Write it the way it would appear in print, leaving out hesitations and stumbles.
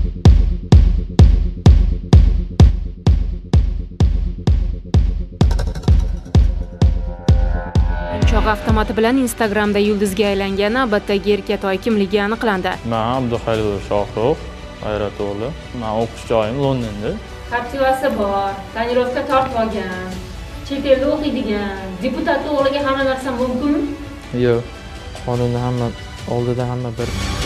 Cho'g' avtomati bilan Instagramda yulduzga aylangan navbatdagi erkatoy kimligi aniqlandi. Men Abduhalil Shohruh, G'ayratog'li. Men o'qish joyim Londonda. Aktivasi bor, tonirovka tortib olgan, chet elda o'qiydigan, deputat o'g'liga hamma narsa mumkinmi? Yo'q, qonunni hamma oldida hamma bir.